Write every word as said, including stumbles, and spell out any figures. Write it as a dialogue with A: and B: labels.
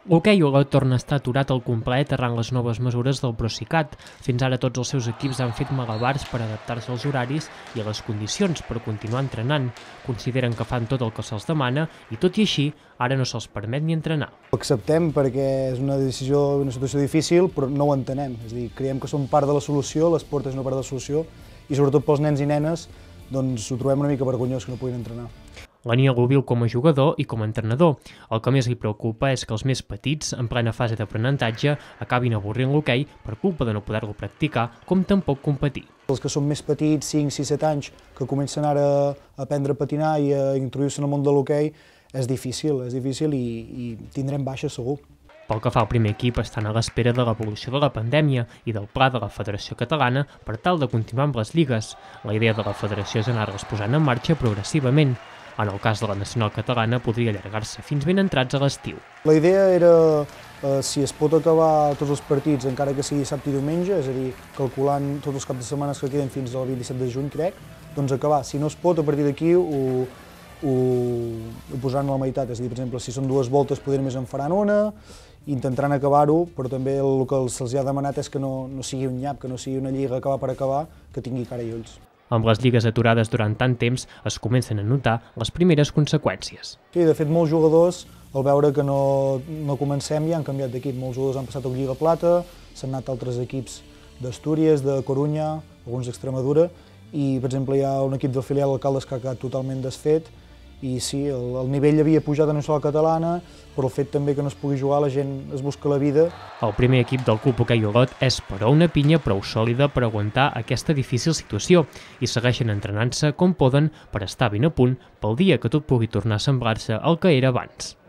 A: L'hoquei Olot torna a estar aturat al complet arran les noves mesures del Procicat. Fins ara tots els seus equips han fet malabars per adaptar-se als horaris i a les condicions per continuar entrenant. Consideren que fan tot el que se'ls demana i, tot i així, ara no se'ls permet ni entrenar.
B: Ho acceptem perquè és una decisió, una situació difícil, però no ho entenem. És a dir, creiem que som part de la solució, l'esport és una part de la solució i sobretot pels nens i nenes doncs ho trobem una mica vergonyós que no puguin entrenar.
A: L'Aniol ho viu com a jugador i com a entrenador. El que més li preocupa és que els més petits, en plena fase d'aprenentatge, acabin avorrint l'hoquei per culpa de no poder-lo practicar, com tampoc competir.
B: Els que són més petits, cinc, sis, set anys, que comencen ara a aprendre a patinar i a introduir-se en el món de l'hoquei, és difícil, és difícil i, i tindrem baixes segur.
A: Pel que fa al primer equip, estan a l'espera de l'evolució de la pandèmia i del pla de la Federació Catalana per tal de continuar amb les lligues. La idea de la federació és anar-les posant en marxa progressivament. En el cas de la nacional catalana, podria allargar-se fins ben entrats a l'estiu.
B: La idea era, eh, si es pot acabar tots els partits, encara que sigui dissabte i diumenge, és a dir, calculant tots els caps de setmana que queden fins al vint-i-set de juny, crec, doncs acabar. Si no es pot, a partir d'aquí ho, ho, ho posaran a la meitat. És a dir, per exemple, si són dues voltes, potser només en faran una, intentaran acabar-ho, però també el que se'ls ha demanat és que no, no sigui un nyap, que no sigui una lliga acabar per acabar, que tingui cara i ulls.
A: Amb les lligues aturades durant tant temps, es comencen a notar les primeres conseqüències.
B: Sí, de fet, molts jugadors, al veure que no, no comencem, ja han canviat d'equip. Molts jugadors han passat a Lliga Plata, s'han anat a altres equips d'Astúries, de Corunya, alguns d'Extremadura, i, per exemple, hi ha un equip del filial Alcaldes que ha quedat totalment desfet, i sí, el, el nivell havia pujat a la nacional catalana, però el fet també que no es pugui jugar, la gent es busca la vida.
A: El primer equip del Club Hoquei Olot és, però, una pinya prou sòlida per aguantar aquesta difícil situació i segueixen entrenant-se com poden per estar ben a punt pel dia que tot pugui tornar a semblar-se al que era abans.